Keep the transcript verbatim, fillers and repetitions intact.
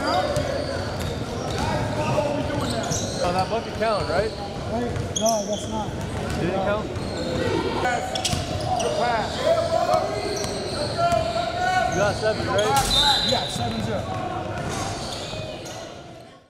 Oh, that bucket count, right? Wait, no, that's not. Did it count? Good pass. You got seven, right? Yeah, seven zero.